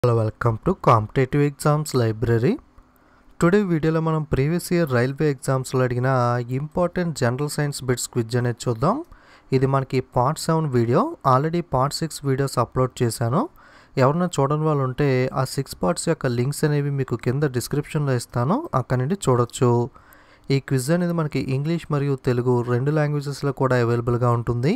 Hello, welcome to Competitive Exams Library. Today వీడియోలో మనం previous year railway ఎగ్జామ్స్లో అడిగిన important general science bits quiz అనేది చూద్దాం. ఇది మనకి part 7 video, already part 6 videos upload చేశాను. ఎవరైనా చూడని వాళ్ళు ఉంటే ఆ 6 పార్ట్స్ యొక్క లింక్స్ అనేవి మీకు కింద డిస్క్రిప్షన్లో ఇస్తాను, అక్కడ నుండి చూడొచ్చు. ఈ క్విజ్ అనేది మనకి ఇంగ్లీష్ మరియు తెలుగు రెండు లాంగ్వేజెస్లో కూడా అవైలబుల్గా ఉంటుంది.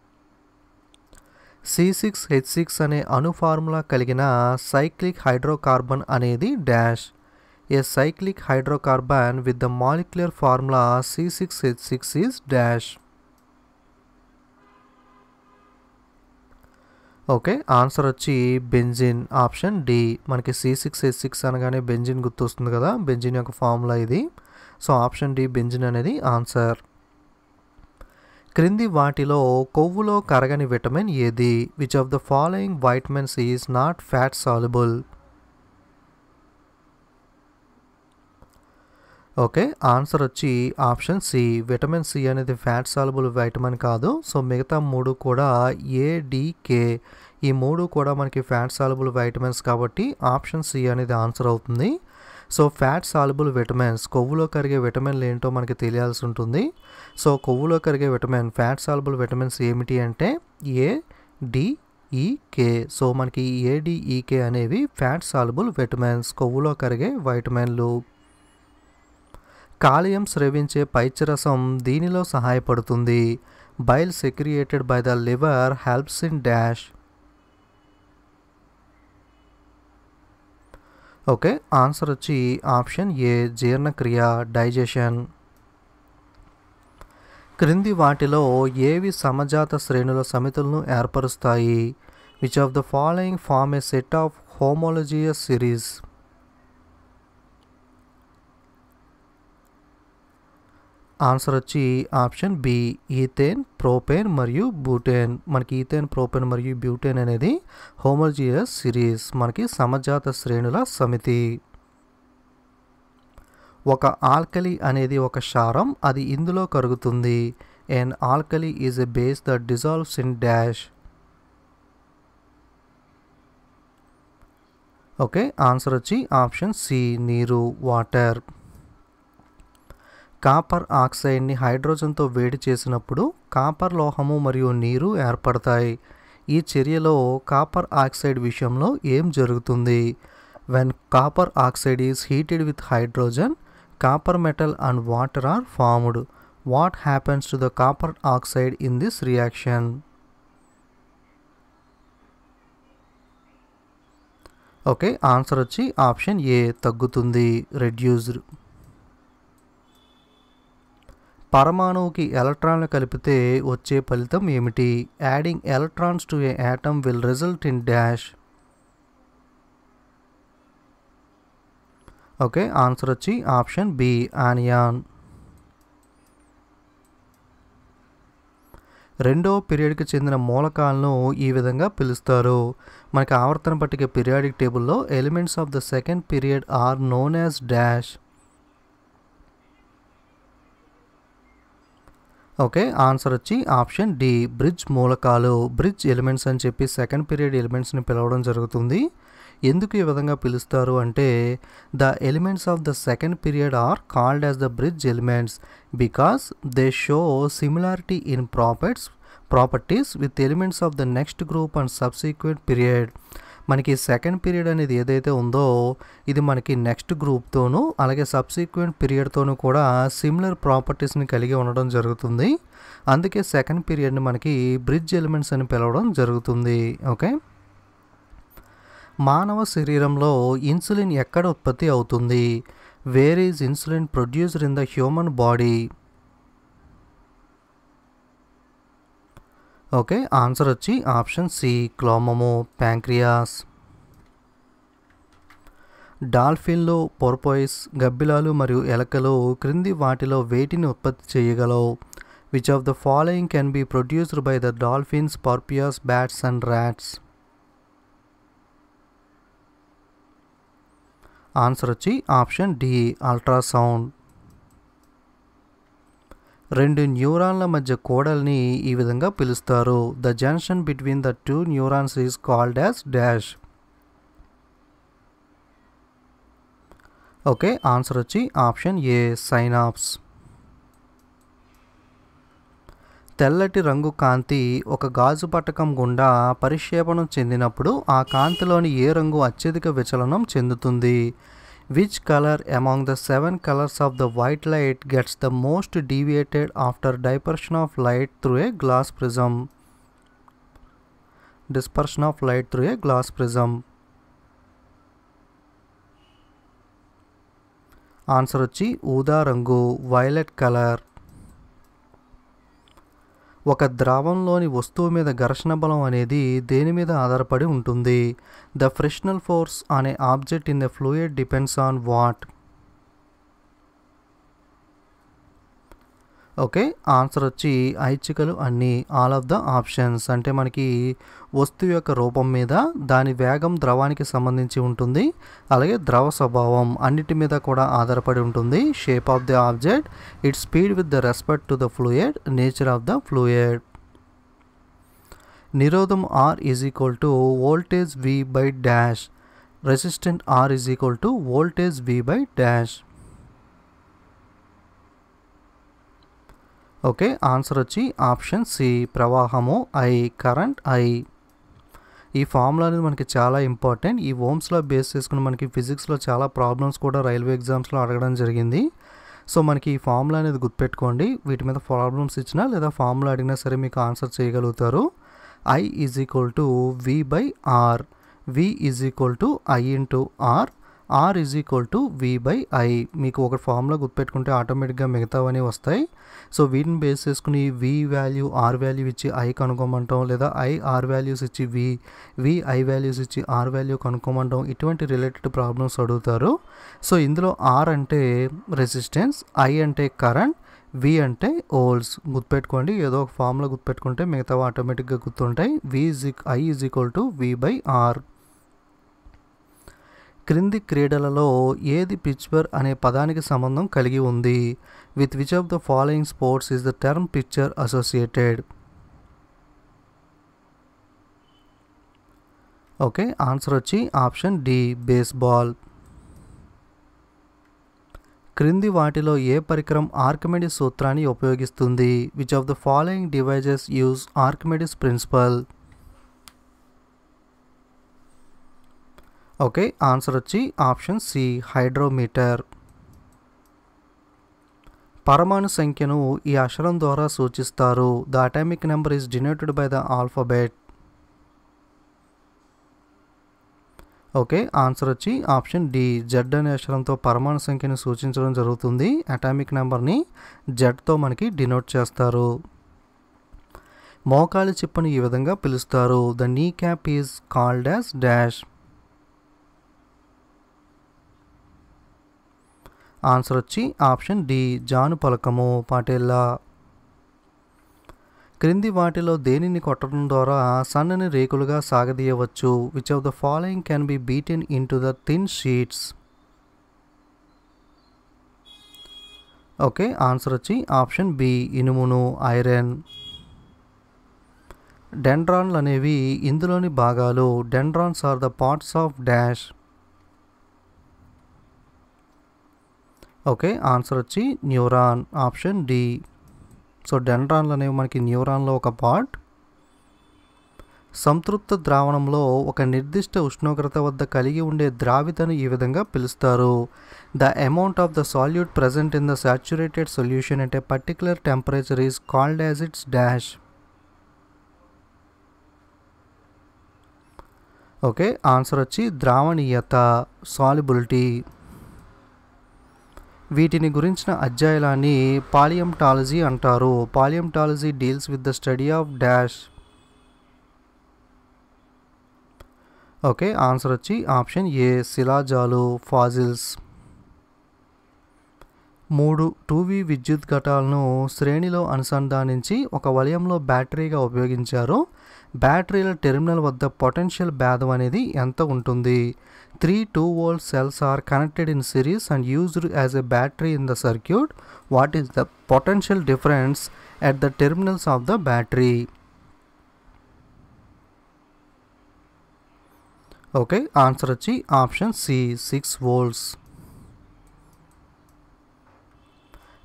C6H6 అనే అణు ఫార్ములా కలిగిన సైక్లిక్ హైడ్రోకార్బన్ అనేది dash. A cyclic hydrocarbon with the molecular formula C6H6 is dash. Okay, answer వచ్చి బెంజిన్, ఆప్షన్ డి. మనకి C6H6 అనగానే బెంజిన్ గుర్తొస్తుంది కదా, బెంజిన్ యొక్క ఫార్ములా ఇది. సో ఆప్షన్ డి బెంజిన్ అనేది ఆన్సర్. క్రింది వాటిలో కొవ్వులో కరగని విటమిన్ ఏది? Which of the following vitamins is not fat soluble? Okay, answer వచ్చి ఆప్షన్ సి. విటమిన్ సి అనేది ఫ్యాట్ సాల్యుబుల్ వైటమిన్ కాదు. సో మిగతా మూడు కూడా ఏడికే, ఈ మూడు కూడా మనకి ఫ్యాట్ సాల్యుబుల్ వైటమిన్స్ కాబట్టి ఆప్షన్ సి అనేది ఆన్సర్ అవుతుంది. సో ఫ్యాట్ సాల్యుబుల్ విటమిన్స్, కొవ్వులో కరిగే విటమిన్లు ఏంటో మనకి తెలియాల్సి ఉంటుంది. సో కొవ్వులో కరిగే విటమిన్, ఫ్యాట్ సాల్యుబుల్ విటమిన్స్ ఏమిటి అంటే ఏడిఈకే. సో మనకి ఏడిఈకే అనేవి ఫ్యాట్ సాల్యుబుల్ విటమిన్స్, కొవ్వులో కరిగే వైటమిన్లు. కాలియం స్రవించే పైత్యరసం దీనిలో సహాయపడుతుంది. Bile secreted by the liver helps in dash. Okay, answer వచ్చి ఆప్షన్ ఏ జీర్ణక్రియ, డైజెషన్. క్రింది వాటిలో ఏవి సమజాత శ్రేణుల సమితులను ఏర్పరుస్తాయి? Which of the following form a set of homologous series? Answer వచ్చి ఆప్షన్ బి ఈథేన్, ప్రోపేన్ మరియు బ్యూటేన్. మనకి ఈథేన్, ప్రోపేన్ మరియు బ్యూటేన్ అనేది హోమోజియస్ సిరీస్, మనకి సమజాత శ్రేణుల సమితి. ఒక ఆల్కలీ అనేది ఒక క్షారం, అది ఇందులో కరుగుతుంది. An alkali is a base that dissolves in dash. Okay, answer వచ్చి ఆప్షన్ సి నీరు, వాటర్. కాపర్ ఆక్సైడ్ని హైడ్రోజన్తో వేడి చేసినప్పుడు కాపర్ లోహము మరియు నీరు ఏర్పడతాయి. ఈ చర్యలో కాపర్ ఆక్సైడ్ విషయంలో ఏం జరుగుతుంది? When copper oxide is heated with hydrogen, copper metal and water are formed. What happens to the copper oxide in this reaction? Okay, answer వచ్చి ఆప్షన్ ఏ తగ్గుతుంది, రెడ్యూస్డ్. పరమాణువుకి ఎలక్ట్రాన్లు కలిపితే వచ్చే ఫలితం ఏమిటి? Adding electrons to a atom will result in dash. Okay, answer వచ్చి option B anion. రెండో పీరియడ్కి చెందిన మూలకాలను ఈ విధంగా పిలుస్తారు. మనకి ఆవర్తన పట్టిక పీరియాడిక్ టేబుల్లో elements of the second period are known as dash. Okay, answer వచ్చి ఆప్షన్ డి బ్రిడ్జ్ మూలకాలు, బ్రిడ్జ్ ఎలిమెంట్స్ అని చెప్పి సెకండ్ పీరియడ్ ఎలిమెంట్స్ని పిలవడం జరుగుతుంది. ఎందుకు ఈ విధంగా పిలుస్తారు అంటే the elements of the second period are called as the bridge elements because they show similarity in properties with elements of the next group and subsequent period. మనకి సెకండ్ పీరియడ్ అనేది ఏదైతే ఉందో ఇది మనకి నెక్స్ట్ గ్రూప్తోనూ అలాగే సబ్సిక్వెంట్ పీరియడ్తోనూ కూడా similar ప్రాపర్టీస్ని కలిగి ఉండడం జరుగుతుంది. అందుకే సెకండ్ పీరియడ్ని మనకి బ్రిడ్జ్ ఎలిమెంట్స్ అని పిలవడం జరుగుతుంది. ఓకే, మానవ శరీరంలో ఇన్సులిన్ ఎక్కడ ఉత్పత్తి అవుతుంది? Where is insulin produced in the human body? Okay, answer వచ్చి ఆప్షన్ సి క్లోమము, ప్యాంక్రియాస్. డాల్ఫిన్లు, పోర్పోయిస్, గబ్బిలాలు మరియు ఎలకలు క్రింది వాటిలో వేటిని ఉత్పత్తి చేయగలవు? Which of the following can be produced by the dolphins, porpoises, bats and rats? Answer వచ్చి ఆప్షన్ డి అల్ట్రాసౌండ్. రెండు న్యూరాన్ల మధ్య కోడల్ని ఈ విధంగా పిలుస్తారు. The junction between the two neurons is called as dash. Okay, answer వచ్చి ఆప్షన్ ఏ synapse. తెల్లటి రంగు కాంతి ఒక గాజు పట్టకం గుండా పరిక్షేపణం చెందినప్పుడు ఆ కాంతిలోని ఏ రంగు అత్యధిక విచలనం చెందుతుంది? Which colour among the 7 colours of the white light gets the most deviated after dispersion of light through a glass prism? Dispersion of light through a glass prism. Answer వచ్చి ఊదా రంగు వైలెట్ కలర్. ఒక ద్రావంలోని వస్తువు మీద ఘర్షణ బలం అనేది దేని మీద ఆధారపడి ఉంటుంది? The frictional force on a object in the fluid depends on what? Okay, answer వచ్చి ఐచ్ఛికలు అన్నీ, ఆల్ ఆఫ్ ద ఆప్షన్స్. అంటే మనకి వస్తువు యొక్క రూపం మీద, దాని వేగం ద్రవానికి సంబంధించి ఉంటుంది, అలాగే ద్రవ స్వభావం అన్నిటి మీద కూడా ఆధారపడి ఉంటుంది. Shape of the object, its speed with the respect to the fluid, nature of the fluid. నిరోధం R is equal to voltage V by dash. Resistant R is equal to voltage V by dash. Okay, answer వచ్చి option C ప్రవాహము I, current I. ఈ formula అనేది మనకి చాలా important. ఈ ఓమ్స్లో base చేసుకుని మనకి ఫిజిక్స్లో చాలా ప్రాబ్లమ్స్ కూడా రైల్వే ఎగ్జామ్స్లో అడగడం జరిగింది. సో మనకి ఈ ఫార్ములా అనేది గుర్తుపెట్టుకోండి. వీటి మీద ప్రాబ్లమ్స్ ఇచ్చినా లేదా ఫార్ములా అడిగినా సరే మీకు ఆన్సర్ చేయగలుగుతారు. I is equal to V by R, V is equal to I into R, R is equal to V by I. మీకు ఒక ఫార్ములా గుర్తుపెట్టుకుంటే ఆటోమేటిక్గా మిగతావన్నీ వస్తాయి. సో వీటిని బేస్ చేసుకుని వి వాల్యూ ఆర్ వాల్యూ ఇచ్చి ఐ కనుక్కోమంటాం, లేదా ఐ ఆర్ వాల్యూస్ ఇచ్చి వి ఐ వాల్యూస్ ఇచ్చి ఆర్ వాల్యూ కనుక్కోమంటాం. ఇటువంటి రిలేటెడ్ ప్రాబ్లమ్స్ అడుగుతారు. సో ఇందులో ఆర్ అంటే రెసిస్టెన్స్, ఐ అంటే కరెంట్, వి అంటే ఓల్స్. గుర్తుపెట్టుకోండి, ఏదో ఒక ఫార్ములా గుర్తుపెట్టుకుంటే మిగతావి ఆటోమేటిక్గా గుర్తుంటాయి. I is equal to V by R. క్రింది క్రీడలలో ఏది పిచ్వర్ అనే పదానికి సంబంధం కలిగి ఉంది? With which of the following sports is the term picture associated? Okay, answer వచ్చి ఆప్షన్ డి బేస్బాల్. క్రింది వాటిలో ఏ పరికరం ఆర్కిమెడిస్ సూత్రాన్ని ఉపయోగిస్తుంది? Which of the following devices use Archimedes principle? Okay, answer వచ్చి ఆప్షన్ సి హైడ్రోమీటర్. పరమాణు సంఖ్యను ఈ అక్షరం ద్వారా సూచిస్తారు. The atomic number is denoted by the alphabet. Okay, answer వచ్చి ఆప్షన్ డి జెడ్ అనే అక్షరంతో పరమాణు సంఖ్యను సూచించడం జరుగుతుంది. అటామిక్ నెంబర్ని జెడ్తో మనకి డినోట్ చేస్తారు. మోకాలి చిప్పను ఈ విధంగా పిలుస్తారు. The knee cap is called as dash. Answer వచ్చి ఆప్షన్ డి జాను పలకము పాటేల్లా. క్రింది వాటిలో దేనిని కొట్టడం ద్వారా సన్నని రేకులుగా సాగదీయవచ్చు? Which of the following can be beaten in to the thin sheets? Okay, answer వచ్చి ఆప్షన్ బి ఇనుమును, ఐరన్. డెండ్రాన్లు అనేవి ఇందులోని భాగాలు. Dendrons are the parts of dash. Okay, answer వచ్చి న్యూరాన్, ఆప్షన్ డి. సో డెండ్రాన్లు అనేవి మనకి న్యూరాన్లో ఒక పార్ట్. సంతృప్త ద్రావణంలో ఒక నిర్దిష్ట ఉష్ణోగ్రత వద్ద కలిగి ఉండే ద్రావితను ఈ విధంగా పిలుస్తారు. The amount of the solute present in the saturated solution at a particular temperature is called as its dash. Okay, answer వచ్చి ద్రావణీయత, సాల్యుబిలిటీ. వీటిని గురించిన అధ్యాయాన్ని పాలియంటాలజీ అంటారు. Palaeontology deals with the study of dash. Okay, answer వచ్చి option A శిలాజాలు, fossils. 3 2V విద్యుత్ ఘటాలను శ్రేణిలో అనుసంధానించి ఒక వలయంలో బ్యాటరీగా ఉపయోగించారు. బ్యాటరీల టెర్మినల్ వద్ద పొటెన్షియల్ భేదం అనేది ఎంత ఉంటుంది? 3 2-volt cells are connected in series and used as a battery in the circuit. What is the potential difference at the terminals of the battery? Okay, answer వచ్చి ఆప్షన్ సి 6 volts.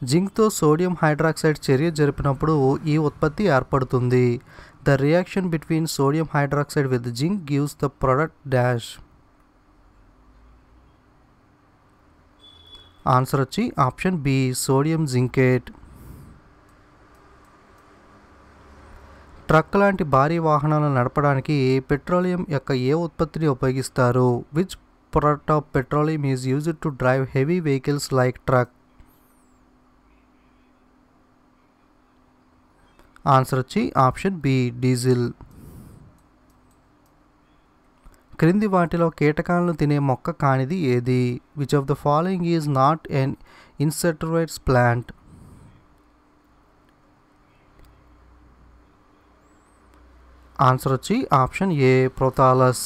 జింక్తో sodium hydroxide చర్య జరిపినప్పుడు ఈ ఉత్పత్తి ఏర్పడుతుంది. The reaction between sodium hydroxide with zinc gives the product dash. Answer వచ్చి option B sodium zincate. Truck లాంటి భారీ వాహనాలను నడపడానికి పెట్రోలియం యొక్క ఏ ఉత్పత్తిని ఉపయోగిస్తారు? Which product of petroleum is used to drive heavy vehicles like truck? Answer వచ్చి ఆప్షన్ బి డీజిల్. క్రింది వాటిలో కీటకాలను తినే మొక్క కానిది ఏది? Which of the following is not an insecticides plant? Answer వచ్చి ఆప్షన్ ఏ ప్రోతాలస్.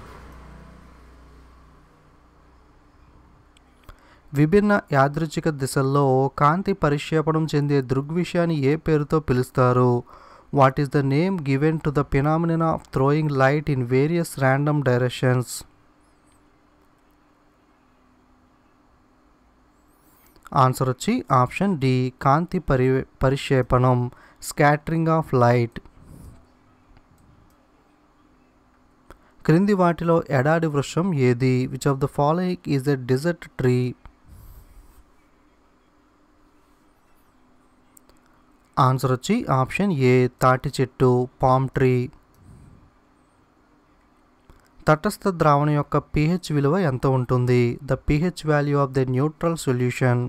విభిన్న యాదృచ్ఛిక దిశల్లో కాంతి పరిక్షేపణం చెందే దృగ్విషయాన్ని ఏ పేరుతో పిలుస్తారు? What is the name given to the phenomena of throwing light in various random directions? Answer వచ్చి ఆప్షన్ డి కాంతి పరిక్షేపణం స్కాటరింగ్ ఆఫ్ లైట్. క్రింది వాటిలో ఎడారి వృక్షం ఏది? Which of the following is a desert tree? Answer వచ్చి ఆప్షన్ ఏ తాటి చెట్టు పామ్ ట్రీ. తటస్థ ద్రావణం యొక్క pH విలువ ఎంత ఉంటుంది? The pH value of the neutral solution.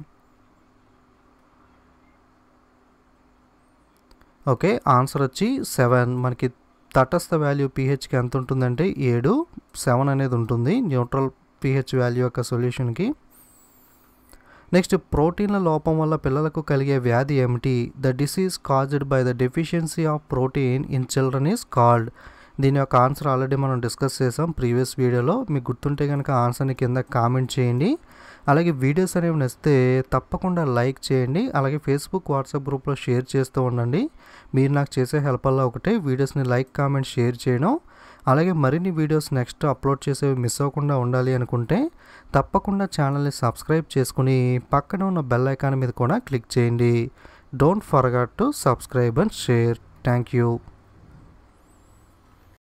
Okay, answer వచ్చి 7. మనకి తటస్థ వాల్యూ pHకి ఎంత ఉంటుందంటే 7, 7 అనేది ఉంటుంది న్యూట్రల్ pH వాల్యూ యొక్క సొల్యూషన్కి. నెక్స్ట్, ప్రోటీన్ల లోపం వల్ల పిల్లలకు కలిగే వ్యాధి ఏమిటి? The disease caused by the deficiency of protein in children is called. దీని యొక్క ఆన్సర్ ఆల్రెడీ మనం డిస్కస్ చేసాం ప్రీవియస్ వీడియోలో. మీకు గుర్తుంటే కనుక ఆన్సర్ని కింద కామెంట్ చేయండి. అలాగే వీడియోస్ అనేవి నచ్చితే తప్పకుండా లైక్ చేయండి. అలాగే ఫేస్బుక్ వాట్సాప్ గ్రూప్లో షేర్ చేస్తూ ఉండండి. మీరు నాకు చేసే హెల్ప్ వల్ల ఒకటే వీడియోస్ని లైక్ కామెంట్ షేర్ చేయడం. అలాగే మరిన్ని వీడియోస్ నెక్స్ట్ అప్లోడ్ చేసేవి మిస్ అవ్వకుండా ఉండాలి అనుకుంటే తప్పకుండా ఛానల్ని సబ్స్క్రైబ్ చేసుకుని పక్కన ఉన్న బెల్ ఐకాన్ మీద కూడా క్లిక్ చేయండి. Don't forget to subscribe and share. Thank you.